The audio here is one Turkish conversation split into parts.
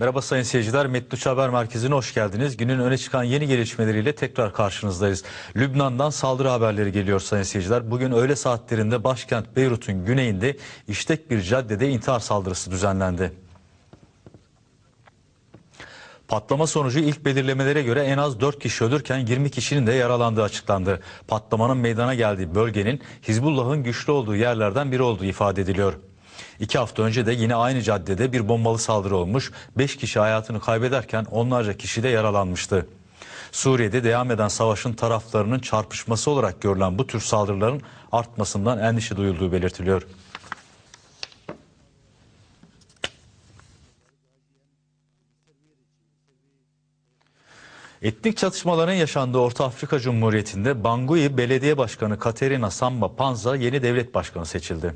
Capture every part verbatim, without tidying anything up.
Merhaba sayın seyirciler, Metluç Haber Merkezi'ne hoş geldiniz. Günün öne çıkan yeni gelişmeleriyle tekrar karşınızdayız. Lübnan'dan saldırı haberleri geliyor sayın seyirciler. Bugün öğle saatlerinde başkent Beyrut'un güneyinde işlek bir caddede intihar saldırısı düzenlendi. Patlama sonucu ilk belirlemelere göre en az dört kişi ölürken yirmi kişinin de yaralandığı açıklandı. Patlamanın meydana geldiği bölgenin Hizbullah'ın güçlü olduğu yerlerden biri olduğu ifade ediliyor. İki hafta önce de yine aynı caddede bir bombalı saldırı olmuş, beş kişi hayatını kaybederken onlarca kişi de yaralanmıştı. Suriye'de devam eden savaşın taraflarının çarpışması olarak görülen bu tür saldırıların artmasından endişe duyulduğu belirtiliyor. Etnik çatışmaların yaşandığı Orta Afrika Cumhuriyeti'nde Bangui Belediye Başkanı Katerina Samba Panza yeni devlet başkanı seçildi.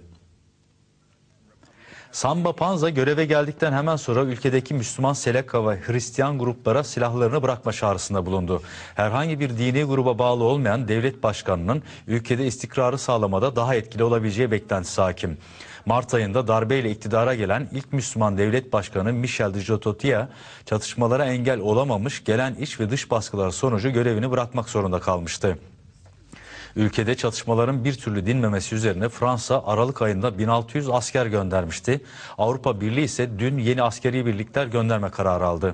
Samba Panza göreve geldikten hemen sonra ülkedeki Müslüman Seleka ve Hristiyan gruplara silahlarını bırakma çağrısında bulundu. Herhangi bir dini gruba bağlı olmayan devlet başkanının ülkede istikrarı sağlamada daha etkili olabileceği beklentisi hakim. Mart ayında darbeyle iktidara gelen ilk Müslüman devlet başkanı Michel Djototia çatışmalara engel olamamış, gelen iç ve dış baskılar sonucu görevini bırakmak zorunda kalmıştı. Ülkede çatışmaların bir türlü dinmemesi üzerine Fransa Aralık ayında bin altı yüz asker göndermişti. Avrupa Birliği ise dün yeni askeri birlikler gönderme kararı aldı.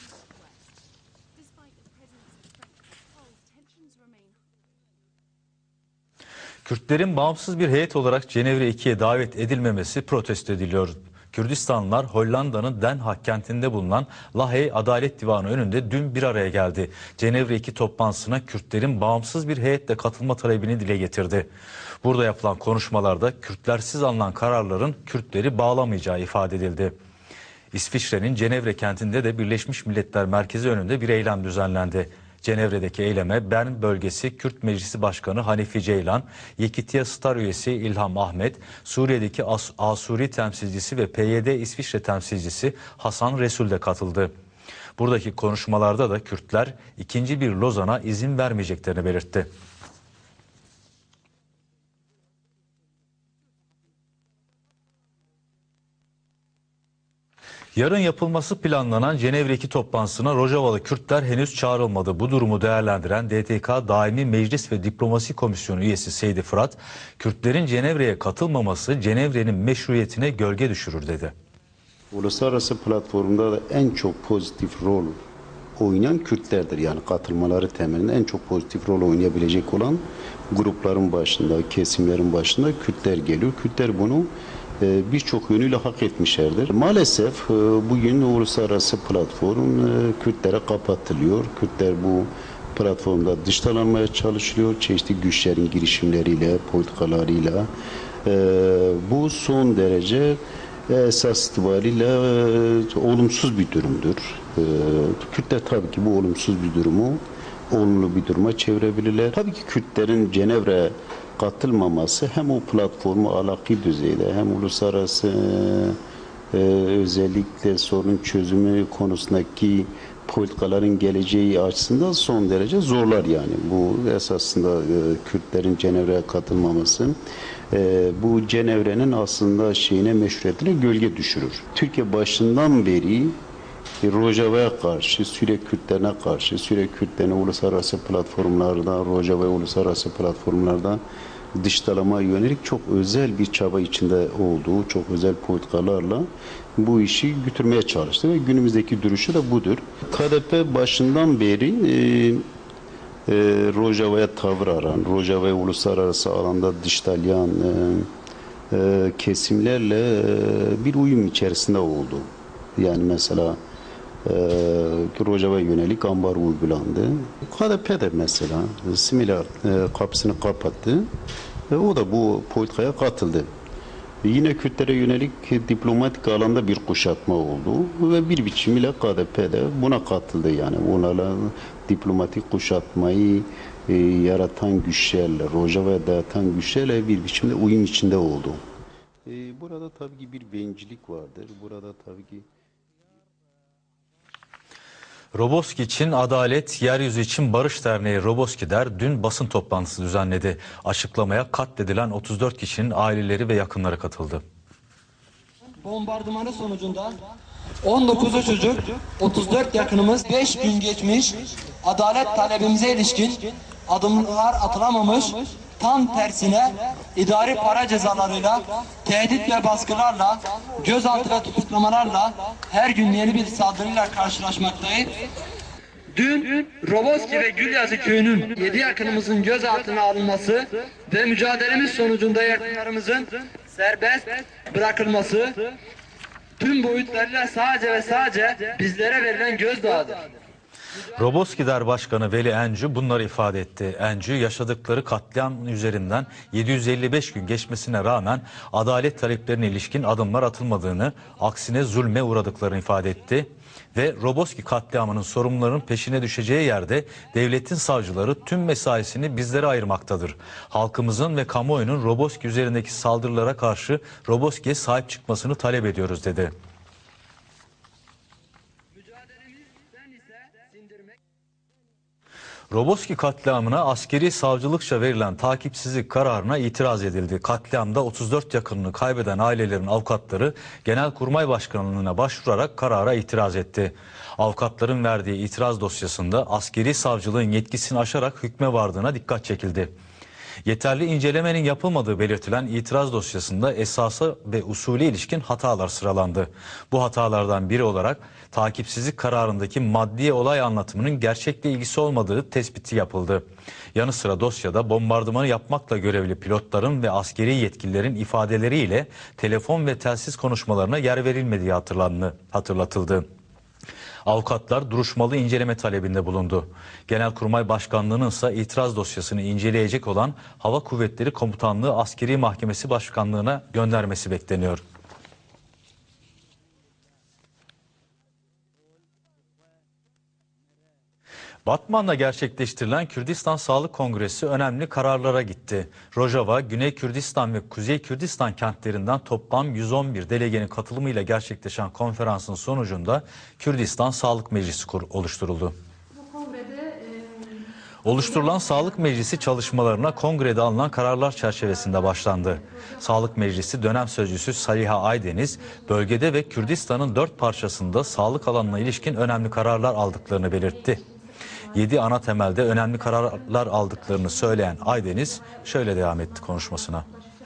Kürtlerin bağımsız bir heyet olarak Cenevre ikiye davet edilmemesi protesto ediliyor. Kürdistanlılar Hollanda'nın Den Haag kentinde bulunan Lahey Adalet Divanı önünde dün bir araya geldi. Cenevre iki toplantısına Kürtlerin bağımsız bir heyetle katılma talebini dile getirdi. Burada yapılan konuşmalarda Kürtlersiz alınan kararların Kürtleri bağlamayacağı ifade edildi. İsviçre'nin Cenevre kentinde de Birleşmiş Milletler Merkezi önünde bir eylem düzenlendi. Cenevre'deki eyleme Bern Bölgesi Kürt Meclisi Başkanı Hanifi Ceylan, Yekitiya Star üyesi İlham Ahmet, Suriye'deki As Asuri temsilcisi ve P Y D İsviçre temsilcisi Hasan Resul de katıldı. Buradaki konuşmalarda da Kürtler ikinci bir Lozan'a izin vermeyeceklerini belirtti. Yarın yapılması planlanan Cenevre iki toplantısına Rojavalı Kürtler henüz çağrılmadı. Bu durumu değerlendiren D T K Daimi Meclis ve Diplomasi Komisyonu üyesi Seydi Fırat, Kürtlerin Cenevre'ye katılmaması Cenevre'nin meşruiyetine gölge düşürür dedi. Uluslararası platformda da en çok pozitif rol oynayan Kürtlerdir. Yani katılmaları temelinde en çok pozitif rol oynayabilecek olan grupların başında, kesimlerin başında Kürtler geliyor. Kürtler bunu birçok yönüyle hak etmişlerdir. Maalesef bugün uluslararası platform Kürtlere kapatılıyor. Kürtler bu platformda dışlanmaya çalışılıyor. Çeşitli güçlerin girişimleriyle, politikalarıyla. Bu son derece esas itibariyle olumsuz bir durumdur. Kürtler tabii ki bu olumsuz bir durumu olumlu bir duruma çevirebilirler. Tabii ki Kürtlerin Cenevre katılmaması hem o platformu alaki düzeyde hem uluslararası e, özellikle sorun çözümü konusundaki politikaların geleceği açısından son derece zorlar yani. Bu esasında e, Kürtlerin Cenevre'ye katılmaması e, bu Cenevre'nin aslında şeyine meşruiyetine gölge düşürür. Türkiye başından beri Rojava'ya karşı, Suriye Kürtlerine karşı, Suriye Kürtlerini uluslararası platformlardan, Rojava ve uluslararası platformlardan dışlamaya yönelik çok özel bir çaba içinde olduğu, çok özel politikalarla bu işi götürmeye çalıştı ve günümüzdeki duruşu da budur. K D P başından beri e, e, Rojava'ya tavır aran, Rojava'ya uluslararası alanda dışlayan e, e, kesimlerle e, bir uyum içerisinde oldu. Yani mesela e, Rojava'ya yönelik ambargo uygulandı. K D P de mesela similar e, kapısını kapattı ve o da bu politikaya katıldı. Yine Kürtlere yönelik diplomatik alanda bir kuşatma oldu ve bir biçimiyle K D P de buna katıldı. Yani onlarla diplomatik kuşatmayı e, yaratan güçlerle, Rojava'ya dayatan güçlerle bir biçimde uyum içinde oldu. E, burada tabii ki bir bencillik vardır. Burada tabii ki Roboski için Adalet, Yeryüzü için Barış Derneği Roboski'der dün basın toplantısı düzenledi. Açıklamaya katledilen otuz dört kişinin aileleri ve yakınları katıldı. bombardımanı sonucunda on dokuzu çocuk, otuz dört yakınımız, beş gün geçmiş, adalet talebimize ilişkin adımlar atılamamış, tam tersine idari para cezalarıyla, tehdit ve baskılarla, gözaltı ve tutuklamalarla her gün yeni bir saldırıyla karşılaşmaktayız. Dün Roboski ve Gülyazı köyünün yedi yakınımızın gözaltına alınması ve mücadelemiz sonucunda yakınlarımızın serbest bırakılması tüm boyutlarıyla sadece ve sadece bizlere verilen gözdağıdır. Roboskider Başkanı Veli Encü bunları ifade etti. Encü yaşadıkları katliam üzerinden yedi yüz elli beş gün geçmesine rağmen adalet taleplerine ilişkin adımlar atılmadığını, aksine zulme uğradıklarını ifade etti. Ve Roboski katliamının sorumlularının peşine düşeceği yerde devletin savcıları tüm mesaisini bizlere ayırmaktadır. Halkımızın ve kamuoyunun Roboski üzerindeki saldırılara karşı Roboski'ye sahip çıkmasını talep ediyoruz dedi. Roboski katliamına askeri savcılıkça verilen takipsizlik kararına itiraz edildi. Katliamda otuz dört yakınını kaybeden ailelerin avukatları Genelkurmay Başkanlığı'na başvurarak karara itiraz etti. Avukatların verdiği itiraz dosyasında askeri savcılığın yetkisini aşarak hükme vardığına dikkat çekildi. Yeterli incelemenin yapılmadığı belirtilen itiraz dosyasında esasa ve usulü ilişkin hatalar sıralandı. Bu hatalardan biri olarak takipsizlik kararındaki maddi olay anlatımının gerçekle ilgisi olmadığı tespiti yapıldı. Yanı sıra dosyada bombardımanı yapmakla görevli pilotların ve askeri yetkililerin ifadeleriyle telefon ve telsiz konuşmalarına yer verilmediği hatırlatıldı. Avukatlar duruşmalı inceleme talebinde bulundu. Genelkurmay Başkanlığı'nın ise itiraz dosyasını inceleyecek olan Hava Kuvvetleri Komutanlığı Askeri Mahkemesi Başkanlığı'na göndermesi bekleniyor. Batman'da gerçekleştirilen Kürdistan Sağlık Kongresi önemli kararlara gitti. Rojava, Güney Kürdistan ve Kuzey Kürdistan kentlerinden toplam yüz on bir delegenin katılımıyla gerçekleşen konferansın sonucunda Kürdistan Sağlık Meclisi oluşturuldu. Oluşturulan Sağlık Meclisi çalışmalarına kongrede alınan kararlar çerçevesinde başlandı. Sağlık Meclisi dönem sözcüsü Saliha Aydeniz, bölgede ve Kürdistan'ın dört parçasında sağlık alanına ilişkin önemli kararlar aldıklarını belirtti. Yedi ana temelde önemli kararlar aldıklarını söyleyen Aydeniz şöyle devam etti konuşmasına.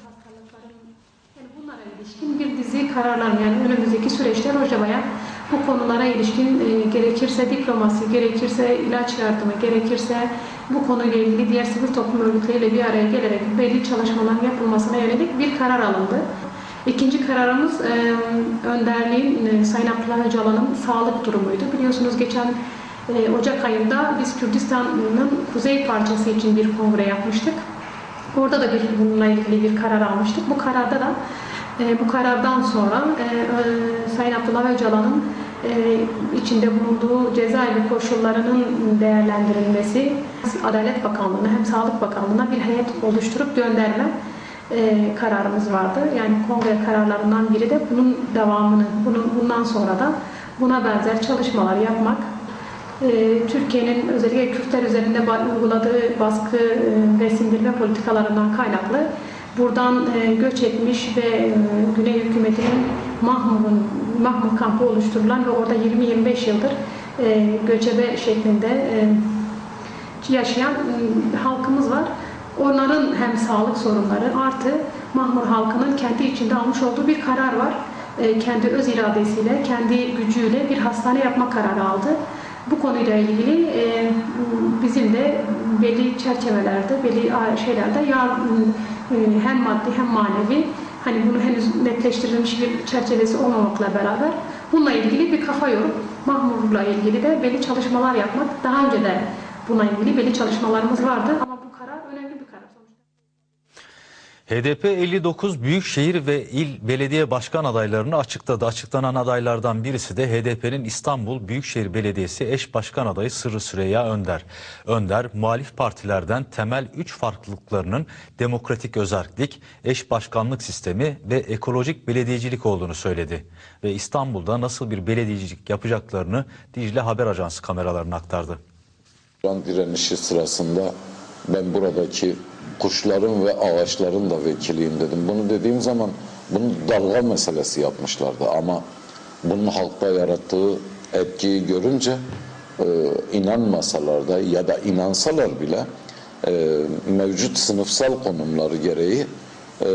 Bunlara ilişkin bir dizi kararlar, yani önümüzdeki süreçte Rojava'ya bu konulara ilişkin e, gerekirse diplomasi, gerekirse ilaç yardımı, gerekirse bu konuyla ilgili diğer sivil toplum örgütleriyle bir araya gelerek belli çalışmaların yapılmasına yönelik bir karar alındı. İkinci kararımız e, önderliğin e, Sayın Abdullah Öcalan'ın sağlık durumuydu. Biliyorsunuz geçen e, Ocak ayında biz Kürdistan'ın kuzey parçası için bir kongre yapmıştık. Orada da bir, bununla ilgili bir karar almıştık. Bu kararda da e, bu karardan sonra e, e, Sayın Abdullah Öcalan'ın e, içinde bulunduğu cezaevi koşullarının değerlendirilmesi, Adalet Bakanlığı'na hem Sağlık Bakanlığı'na bir heyet oluşturup gönderme e, kararımız vardı. Yani kongre kararlarından biri de bunun devamını, bunun, bundan sonra da buna benzer çalışmalar yapmak, e, Türkiye'nin özellikle Kürtler üzerinde uyguladığı baskı e, ve sindirme politikalarından kaynaklı buradan e, göç etmiş ve e, Güney hükümetinin Mahmur'un Mahmur kampı oluşturulan ve orada yirmi yirmi beş yıldır e, göçebe şeklinde e, yaşayan e, halkımız var. Onların hem sağlık sorunları artı Mahmur halkının kendi içinde almış olduğu bir karar var. E, kendi öz iradesiyle, kendi gücüyle bir hastane yapma kararı aldı. Bu konuyla ilgili e, bizim de belli çerçevelerde, belli şeylerde ya, e, hem maddi hem manevi, hani bunu henüz netleştirilmiş bir çerçevesi olmamakla beraber bununla ilgili bir kafa yorup Mahmur'la ilgili de belli çalışmalar yapmak. Daha önce de buna ilgili belli çalışmalarımız vardı ama bu karar önemli bir karar sonuçta. H D P elli dokuz büyükşehir ve il belediye başkan adaylarını açıkladı. Açıklanan adaylardan birisi de H D P'nin İstanbul Büyükşehir Belediyesi eş başkan adayı Sırrı Süreyya Önder. Önder, muhalif partilerden temel üç farklılıklarının demokratik özerklik, eş başkanlık sistemi ve ekolojik belediyecilik olduğunu söyledi. Ve İstanbul'da nasıl bir belediyecilik yapacaklarını Dicle Haber Ajansı kameralarına aktardı. Direnişi sırasında ben buradaki kuşların ve ağaçların da vekiliyim dedim. Bunu dediğim zaman bunu dalga meselesi yapmışlardı ama bunun halkta yarattığı etkiyi görünce e, inanmasalar da ya da inansalar bile e, mevcut sınıfsal konumları gereği e,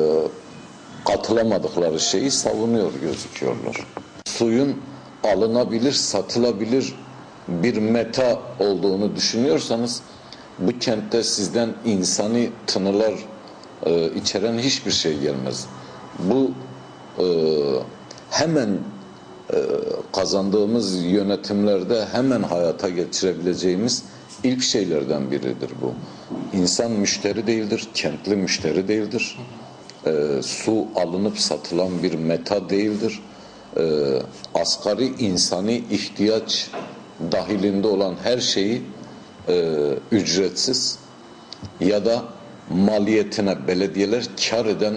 katılamadıkları şeyi savunuyor gözüküyorlar. Suyun alınabilir, satılabilir bir meta olduğunu düşünüyorsanız bu kentte sizden insani tınılar e, içeren hiçbir şey gelmez. Bu e, hemen e, kazandığımız yönetimlerde hemen hayata geçirebileceğimiz ilk şeylerden biridir bu. İnsan müşteri değildir, kentli müşteri değildir. E, su alınıp satılan bir meta değildir. E, asgari insani ihtiyaç dahilinde olan her şeyi e, ücretsiz ya da maliyetine belediyeler kar eden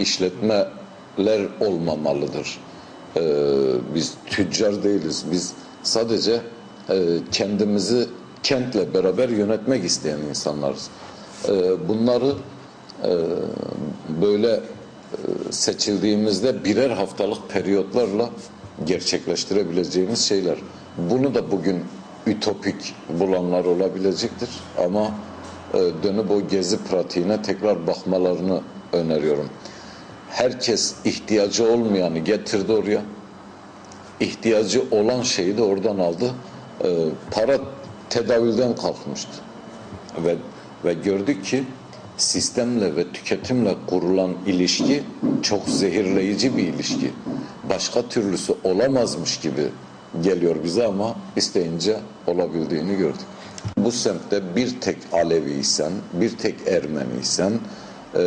işletmeler olmamalıdır. E, biz tüccar değiliz. Biz sadece e, kendimizi kentle beraber yönetmek isteyen insanlarız. E, bunları e, böyle e, seçildiğimizde birer haftalık periyotlarla gerçekleştirebileceğimiz şeyler. Bunu da bugün ütopik bulanlar olabilecektir ama e, dönüp o gezi pratiğine tekrar bakmalarını öneriyorum. Herkes ihtiyacı olmayanı getirdi oraya. İhtiyacı olan şeyi de oradan aldı. E, para tedavülden kalkmıştı. Ve, ve gördük ki sistemle ve tüketimle kurulan ilişki çok zehirleyici bir ilişki. Başka türlüsü olamazmış gibi geliyor bize ama isteyince olabildiğini gördük. Bu semtte bir tek Aleviysen, bir tek Ermeniysen e,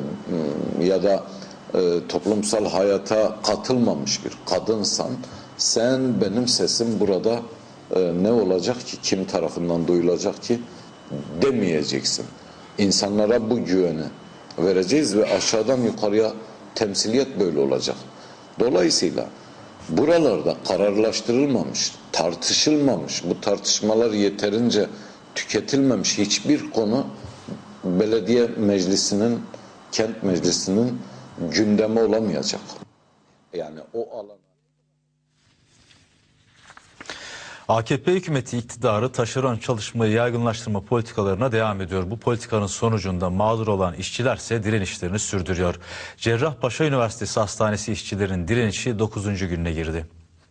ya da e, toplumsal hayata katılmamış bir kadınsan sen benim sesim burada e, ne olacak ki, kim tarafından duyulacak ki demeyeceksin. İnsanlara bu güveni vereceğiz ve aşağıdan yukarıya temsiliyet böyle olacak. Dolayısıyla buralarda kararlaştırılmamış, tartışılmamış, bu tartışmalar yeterince tüketilmemiş hiçbir konu belediye meclisinin, kent meclisinin gündemi olamayacak. Yani o alan. A K P hükümeti iktidarı taşeron çalışmayı yaygınlaştırma politikalarına devam ediyor. Bu politikanın sonucunda mağdur olan işçilerse direnişlerini sürdürüyor. Cerrahpaşa Üniversitesi Hastanesi işçilerinin direnişi dokuzuncu gününe girdi.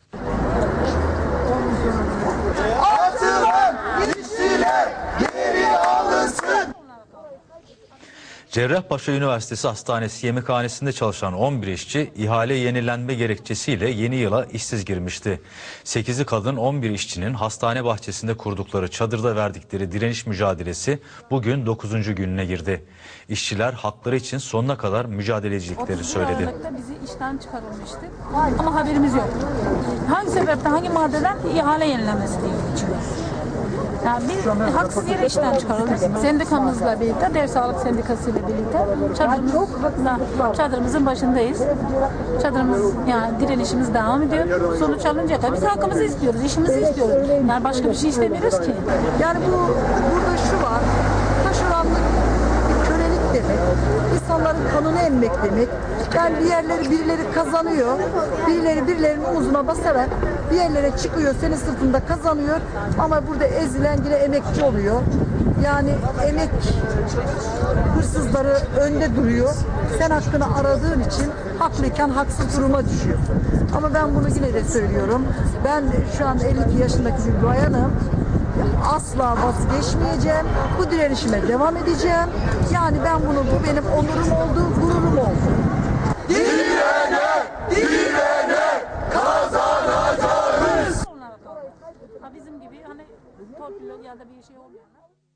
Cerrahpaşa Üniversitesi Hastanesi yemekhanesinde çalışan on bir işçi ihale yenilenme gerekçesiyle yeni yıla işsiz girmişti. sekizi kadın on bir işçinin hastane bahçesinde kurdukları çadırda verdikleri direniş mücadelesi bugün dokuzuncu gününe girdi. İşçiler hakları için sonuna kadar mücadele edeceklerini söyledi. Bizi işten çıkarılmıştı ama haberimiz yok. Hangi sebepten, hangi maddeden ihale yenilenmesi diye geçiyor. Yani biz haksız yere işten çıkarıldık. Sendikamızla birlikte, Dev Sağlık Sendikası ile birlikte çadırımızda, çadırımızın başındayız. Çadırımız, yani direnişimiz devam ediyor. Sonuç alınca kadar biz hakkımızı istiyoruz, işimizi istiyoruz. Yani başka bir şey istemiyoruz ki. Yani bu burada şu var, taşeronluk bir kölelik demek, insanların kanını emmek demek. Yani bir yerleri birileri kazanıyor, birileri birilerinin omuzuna basarak bir yerlere çıkıyor, senin sırtında kazanıyor ama burada ezilen yine emekçi oluyor. Yani emek hırsızları önde duruyor. Sen hakkını aradığın için haklıyken haksız duruma düşüyorsun. Ama ben bunu yine de söylüyorum. Ben şu an elli iki yaşındaki bir bayanım. Asla vazgeçmeyeceğim. Bu direnişime devam edeceğim. Yani ben bunu, bu benim onurum oldu, gururum oldu. Direne, direne kazanacağız. Bizim gibi hani torpillo ya da bir şey olmayanlar.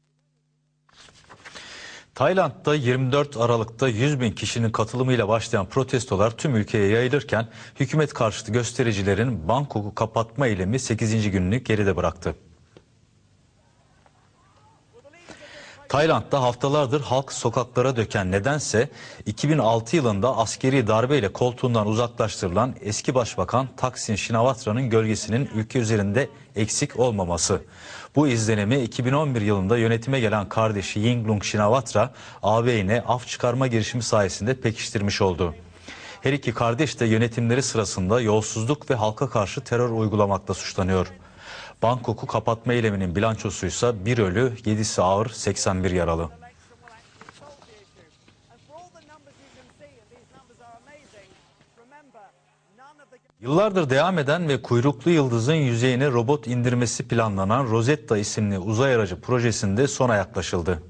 Tayland'da yirmi dört Aralık'ta yüz bin kişinin katılımıyla başlayan protestolar tüm ülkeye yayılırken hükümet karşıtı göstericilerin Bangkok'u kapatma eylemi sekizinci gününü geride bıraktı. Tayland'da haftalardır halk sokaklara döken nedense iki bin altı yılında askeri darbeyle koltuğundan uzaklaştırılan eski başbakan Thaksin Shinawatra'nın gölgesinin ülke üzerinde eksik olmaması. Bu izlenimi iki bin on bir yılında yönetime gelen kardeşi Yingluck Shinawatra ağabeyine af çıkarma girişimi sayesinde pekiştirmiş oldu. Her iki kardeş de yönetimleri sırasında yolsuzluk ve halka karşı terör uygulamakla suçlanıyor. Bangkok'u kapatma eyleminin bilançosuysa bir ölü, yedisi ağır, seksen bir yaralı. Yıllardır devam eden ve kuyruklu yıldızın yüzeyine robot indirmesi planlanan Rosetta isimli uzay aracı projesinde sona yaklaşıldı.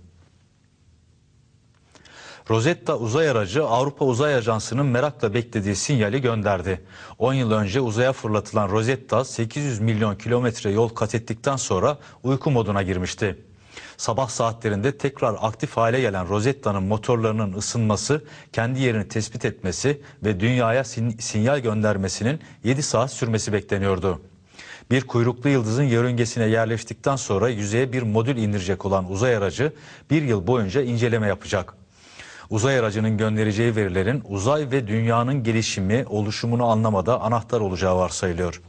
Rosetta uzay aracı Avrupa Uzay Ajansı'nın merakla beklediği sinyali gönderdi. on yıl önce uzaya fırlatılan Rosetta sekiz yüz milyon kilometre yol kat ettikten sonra uyku moduna girmişti. Sabah saatlerinde tekrar aktif hale gelen Rosetta'nın motorlarının ısınması, kendi yerini tespit etmesi ve dünyaya sin sinyal göndermesinin yedi saat sürmesi bekleniyordu. Bir kuyruklu yıldızın yörüngesine yerleştikten sonra yüzeye bir modül indirecek olan uzay aracı bir yıl boyunca inceleme yapacak. Uzay aracının göndereceği verilerin uzay ve dünyanın gelişimi, oluşumunu anlamada anahtar olacağı varsayılıyor.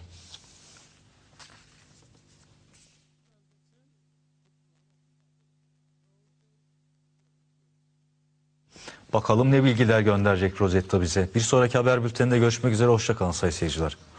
Bakalım ne bilgiler gönderecek Rosetta bize. Bir sonraki haber bülteninde görüşmek üzere. Hoşça kalın sayın seyirciler.